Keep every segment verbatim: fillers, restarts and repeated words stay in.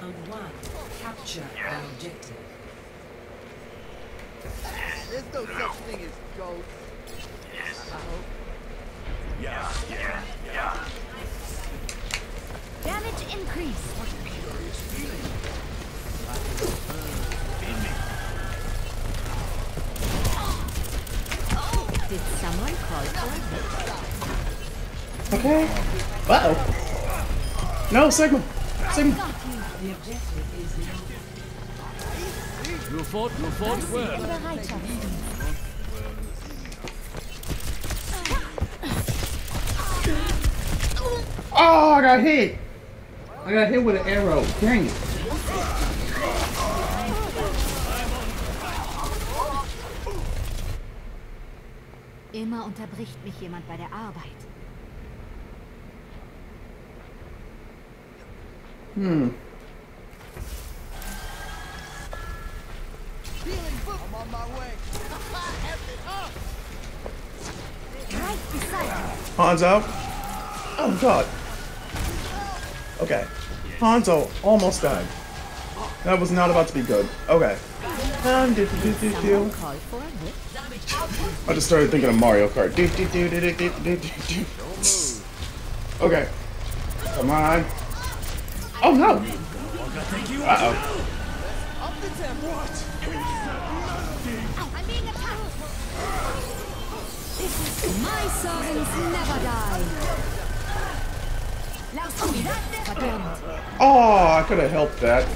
Round one. Capture the objective. There's no such thing as ghosts. I hope. Yeah, yeah, yeah. Damage increase. What a curious feeling. In me. Did someone call for it? Okay. Uh oh. No, Sigma. Sigma. The objective is now. You fought, you fought well. Oh, I got hit. I got hit with an arrow. Dang it. Immer unterbricht mich jemand bei der Arbeit. Hmm. I'm on my way. Right beside Han's out. Oh god. Okay. Hanzo almost died. That was not about to be good. Okay. Um, do, do, do, do, do. call for it. I just started thinking of Mario Kart. Do, do, do, do, do, do, do, do, do. Okay. Come on. Oh no! Uh oh. I'm being attacked. This is my servants never die. La oscuridad verdammt. Oh, I could have helped that.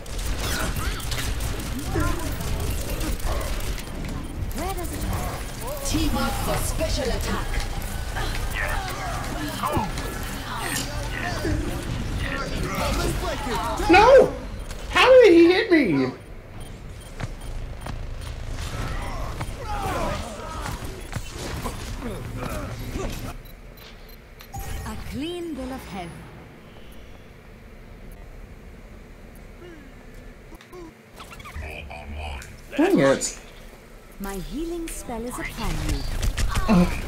Where does it go? Team up for special attack. No! How did he hit me? A clean bill of health. Dang it. My healing spell is upon you. Oh.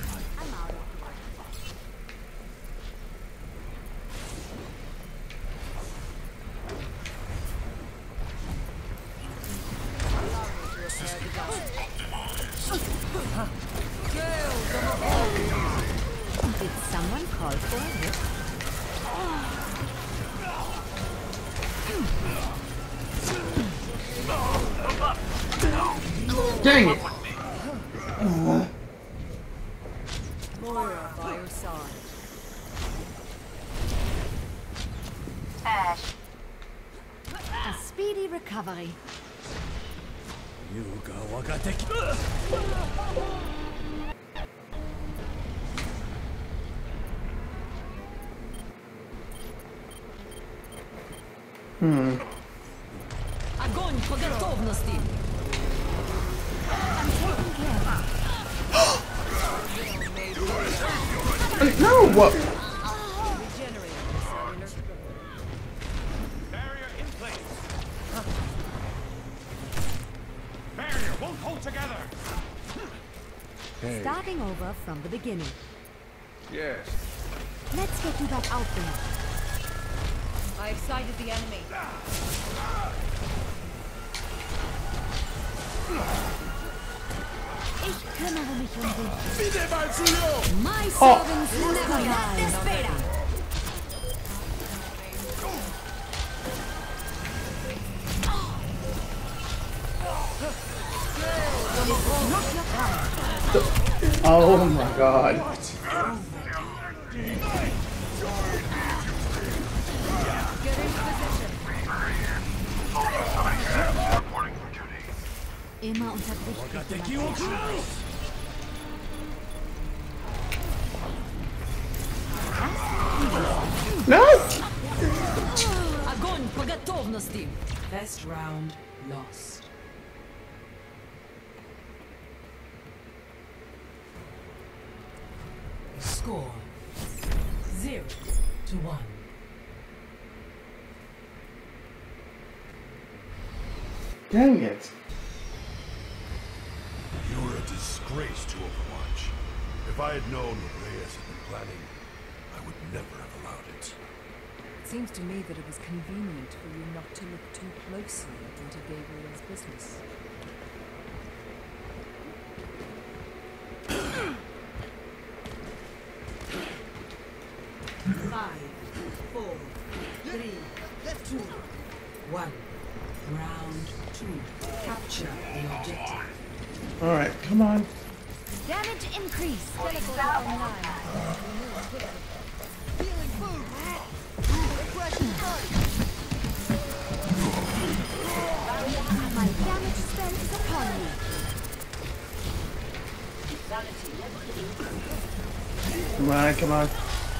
Did someone call for it? Dang it. Moira by your side. A speedy recovery. You ga wakateki. Hmm. Огонь по готовности. I'm taking care. No, what? Barrier in place. Barrier won't hold together. Starting over from the beginning. Yes. Let's get you back out there. I've sighted the enemy. Ich kümmere mich um dich. Vide mal zu you. My servants never die. Espera. Oh my god. Immer unterbricht mich jemand. No! Огонь по готовности. Best round lost. Score zero to one. Dang it. You're a disgrace to Overwatch. If I had known what Reyes had been planning, I would never have allowed it. It seems to me that it was convenient for you to look too closely into Gabriel's business. Five, four, three, two, one. Round two. Capture the objective. Alright, come on. Damage increase. Teleporter online. Healing food. Aggression first. My damage spell is upon you. Come on, come on.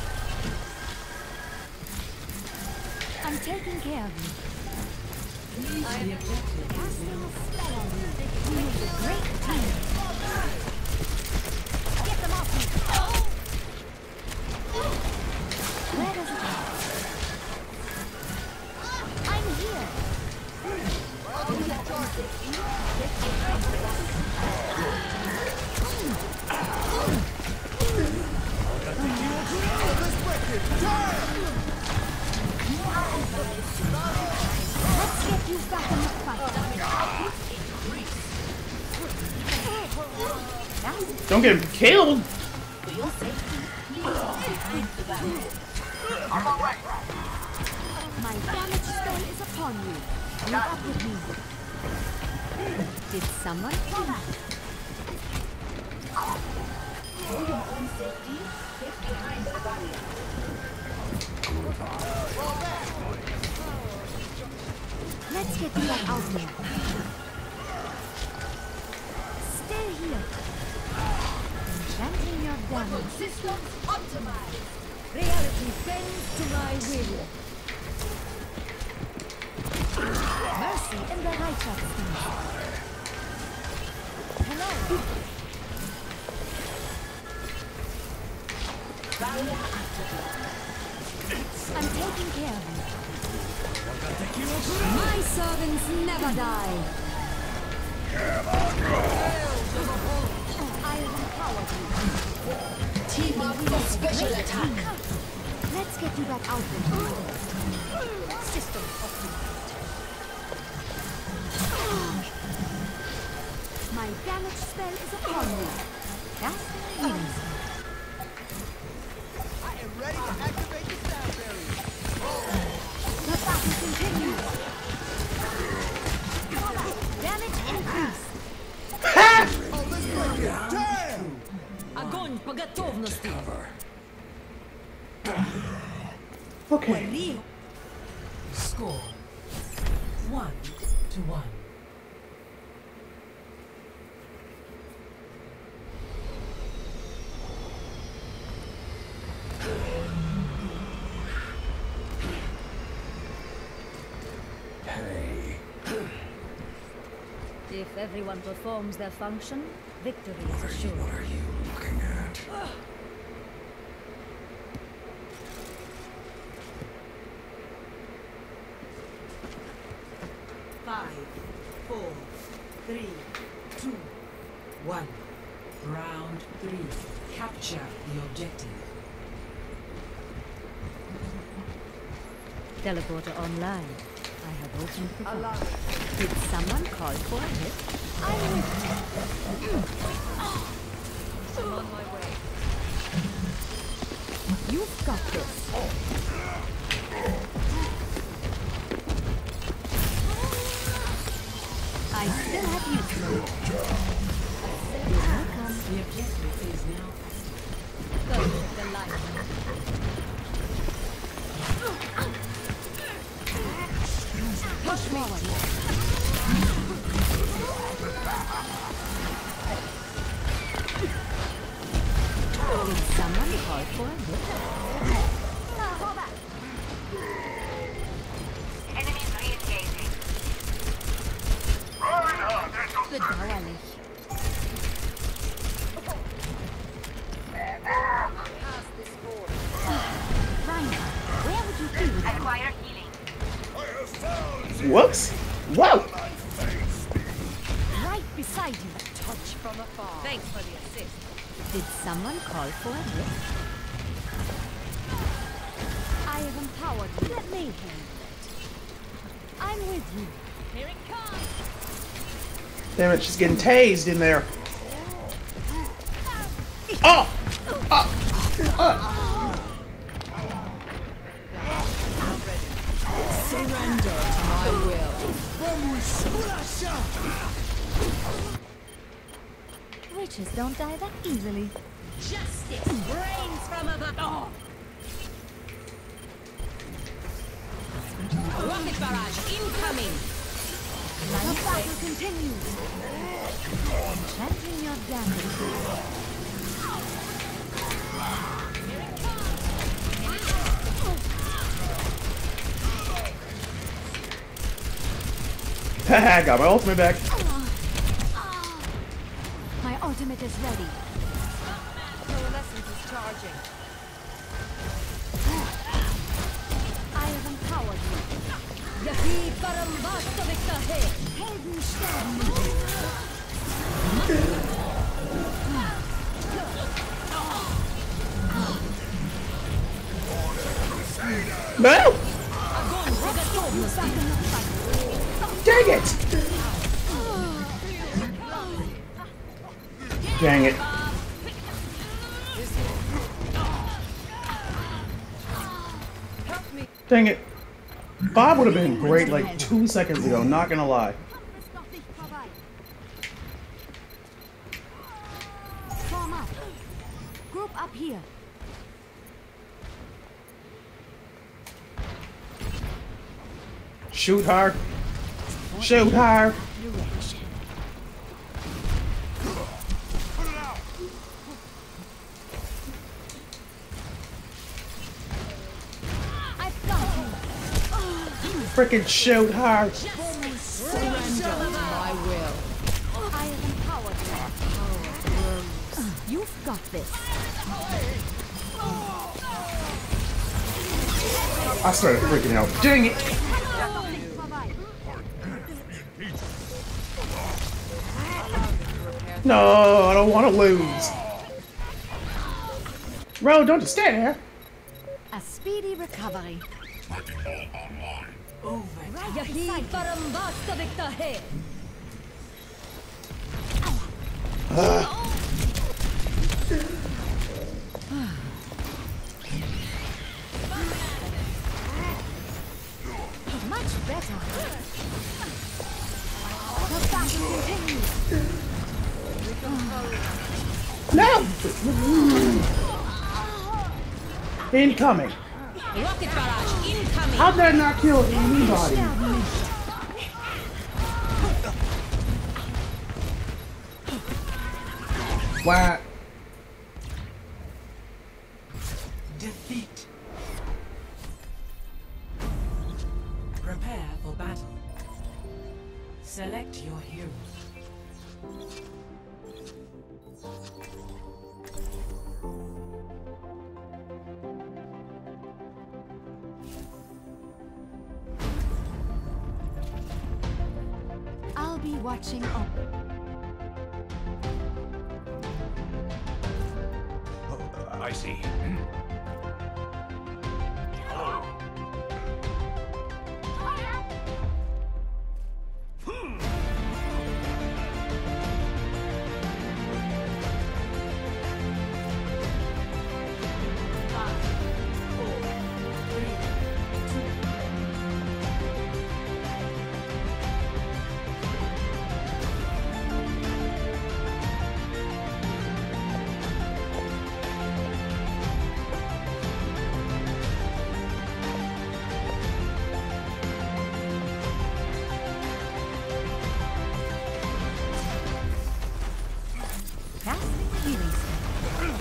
I'm taking care of you. Leave the objective. Casting a spell on you. We make a great team. Get them off me. Where does it go? I'm here. Let's get you back in the fight. Don't get killed. My damage spell is upon you. Meet up with me. Did someone kill that? For your own safety, get behind the barrier. Let's get you back out here. Stay here. Enchanting your damage. Systems optimized. Reality bends to my will. Mercy in the right of things. Hello. I'm taking care of you. My servants never die. I have empowered you. Team up for special attack. Let's get you back out there. System optimized. My damage spell is upon you. That's healing spell. I am ready to activate the sound barrier. The battle continues. Damage increase. Oh, let's break it. Damn! Огонь по готовности. Okay. Score one to one. If everyone performs their function, victory is assured. What are you looking at? Five, four, three, two, one. Round three. Capture the objective. Teleporter online. I have opened the door. Did someone call for a lift? I'm with you. I'm on my way. You've got this. I still have you. You're welcome. The objective is now Go with the light. Push forward. Did someone call for a lift? Enemies re-engaging. Bedauerlich. Pass this forward. Rainer, where would you be without me? Acquire healing. Whoops. Whoa. Right beside you. Touch from afar. Thanks for the assist. Did someone call for a lift? I have empowered you. Let me handle it. I with you. Here it comes. Damn it, she's getting tased in there. Oh! Oh! Oh! Surrender to my will. Witches don't die that easily. Justice reigns from above. Oh. Rocket barrage incoming. The battle continues. Enchanting your damage. Haha, got my ultimate back. My ultimate is ready. Coalescence is charging. I have empowered you. No! Dang it! Dang it. Dang it. Bob would have been great like two seconds ago, not gonna lie. Form up. Group up here. Shoot her. Shoot her. Direction. I've got you. Frickin' shoot her. Surrender to my will. I have empowered you. You've got this. I started freaking out. Dang it. No, I don't want to lose. Bro, don't just stand there. A speedy recovery. Much better. The battle continues. No! Incoming. Rocket barrage incoming. How'd that not kill anybody? What? Defeat. Prepare for battle. Select your hero. I'll be watching over. I see. Hello. Casting healing spell.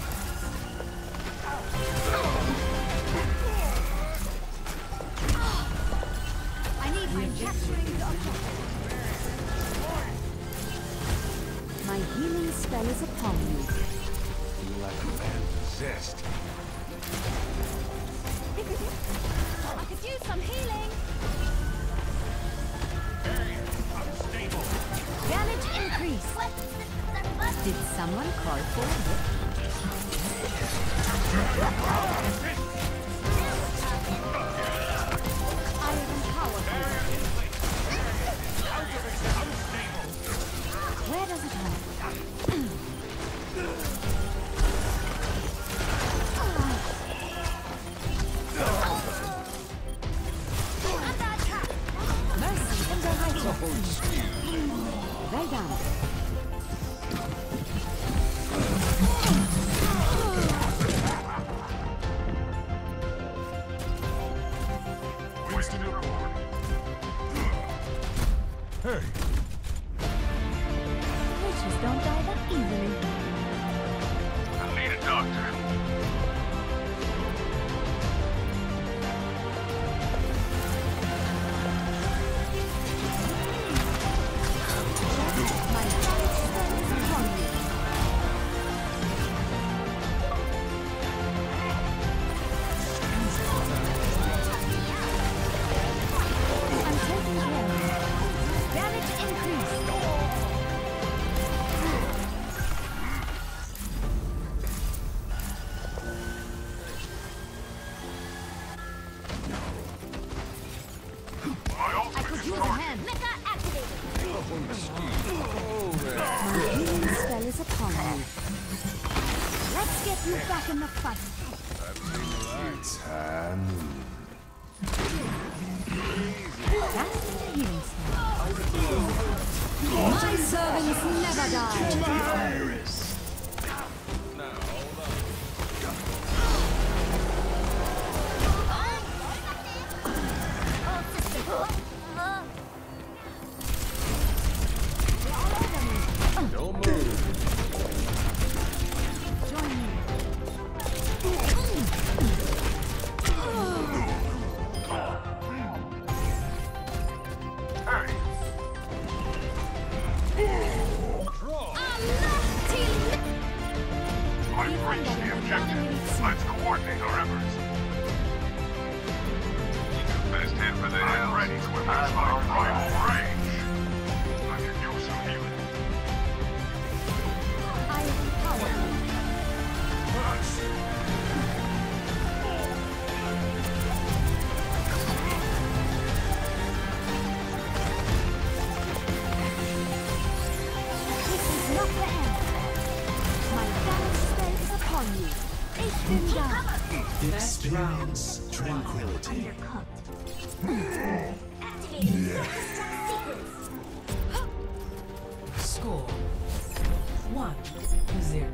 I need my capturing the objective. My healing spell is upon you. You like a man possessed. I could use some healing. Unstable. Damage increase. Did someone call for it? I have empowered you. Well done. Winston report. Hey, Witches don't die that easily. I need a doctor. My damage spell is upon you. I'm taking care of you. Damage increase. My ultimate is Use a charged. hand. Mecha activated. My healing spell is upon you. Let's get you back in the fight. That's the healing spell. My servants never die. Don't move. Join me. Hey, I've reached the objective. Let's coordinate our efforts. Best head for the I'm ready to immerse my primal rage. I can use some healing. I empower you. This is not the end. My damage spell is upon you. Take them down. Best round. Experience tranquility. Score one to zero.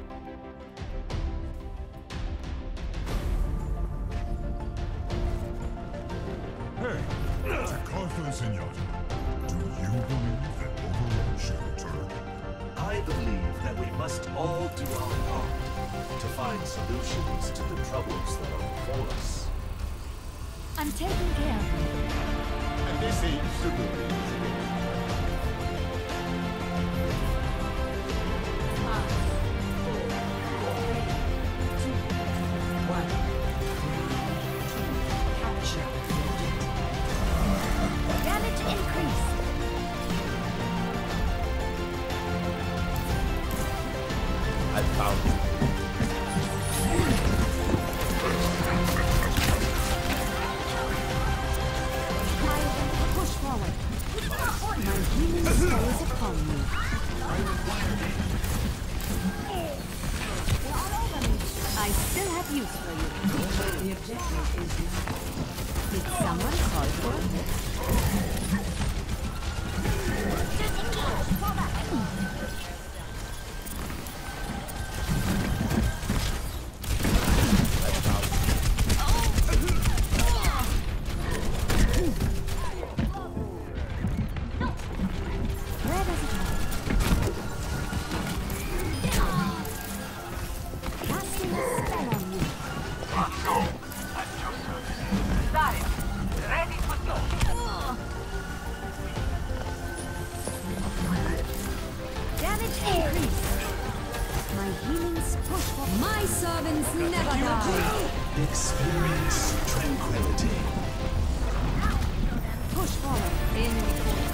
Hey, Takartha Zenyatta, do you believe that Overwatch should return? I believe that we must all do our part to find solutions to the troubles that are before us. I'm taking care of you. And this ain't super easy. Five, four, three, two, one. Capture the objective. Damage increase. I found it. I push forward. My healing spell is upon you. I still have use for you. The objective is now. Did someone call for a lift? Where does it hurt? Casting a spell on you. Damage increase. My healings push for my servants never die. Experience tranquility. Push forward. Enemy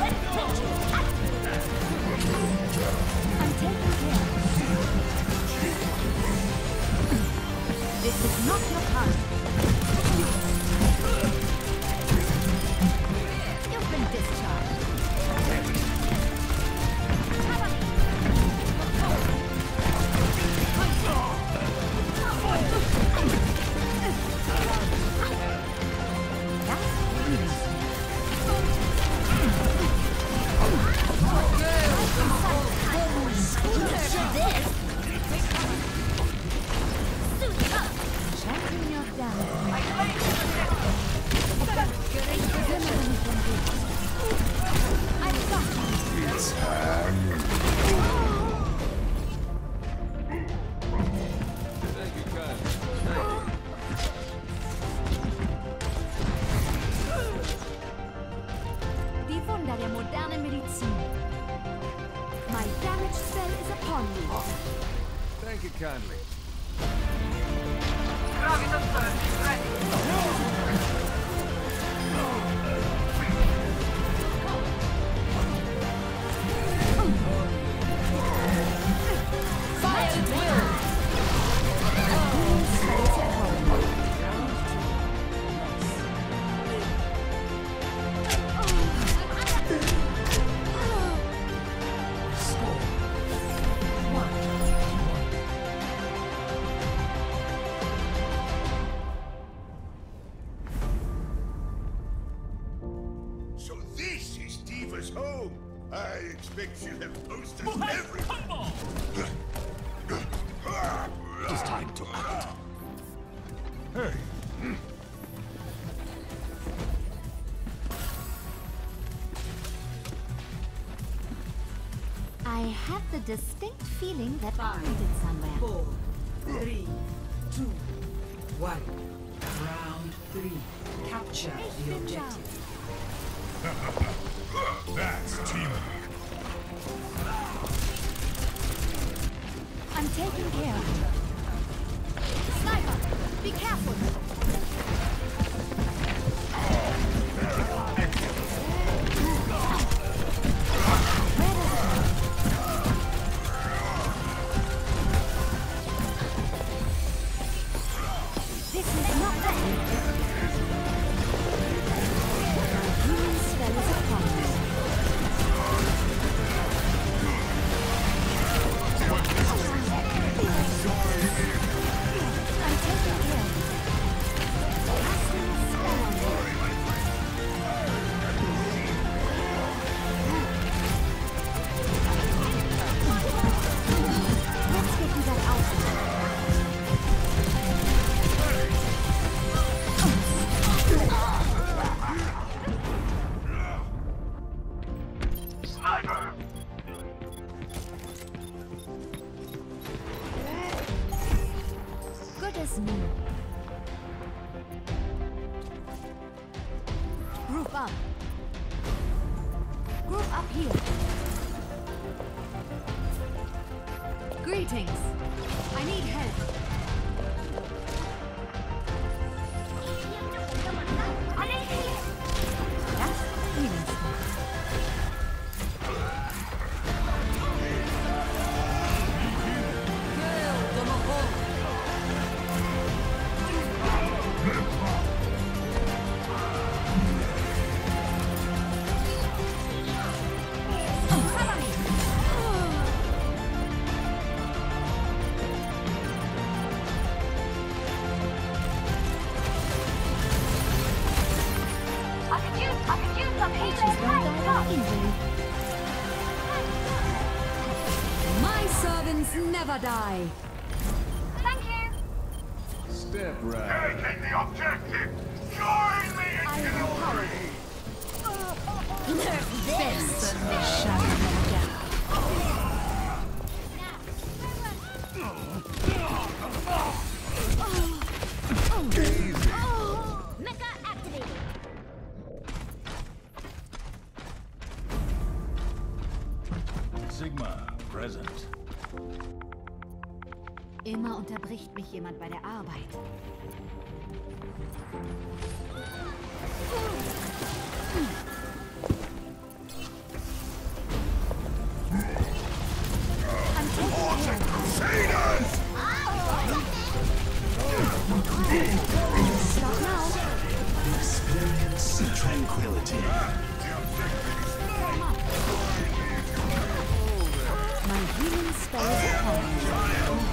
I'm taking care. This is not your time. You've been discharged. That's Wunder der modernen Medizin. My damage spell is upon you. Thank you kindly. Fire at will! So this is Diva's home. I expect she'll have posters everywhere. It is time to act. Hey, I have the distinct feeling that I Five, read it somewhere. four, three, two, one. Round three. Capture the objective. that's teamwork. I'm taking care of you. Sniper, be careful. This is not the end. My healing spell is upon you. I'm taking care of you. Casting a spell on you. Let's get you that outfit. Good as new. Group up. Group up here. Greetings. I need help. That's healing spell. Cover me. I could use, I could use some Pages healing. don't die of injury. My servants never die. Thank you. Step right. Taking the objective. Join me in I will power you. Best in the shadow. Mecha activated. Sigma, present. Immer unterbricht mich jemand bei der Arbeit. I'm taking care of Crusaders! you. Stop now. Experience tranquility. My healing spell is upon you.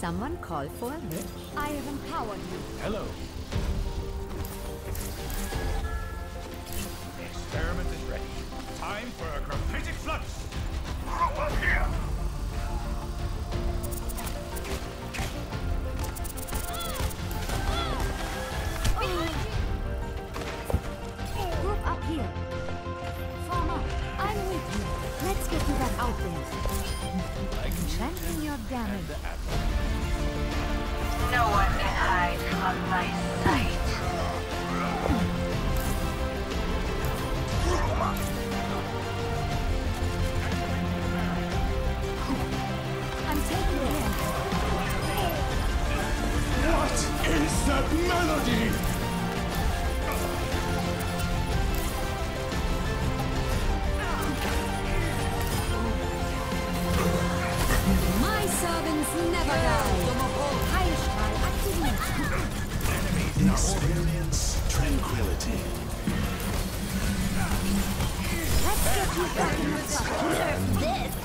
someone call for a lift? I have empowered you. Hello. The experiment is ready. Time for a gravitic flux. Group up here. Group up here. Form up. I'm with you. Let's get you back out there. Preventing your damage. No one can hide from my sight. I'm taking it in. What is that melody? My servants never die. Heilstrahl aktiviert. Experience tranquility. Let's get you back in the fight. This.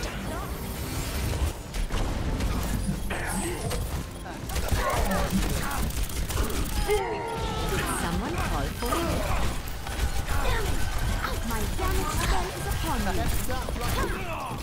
Someone call for it. My damage spell is upon you.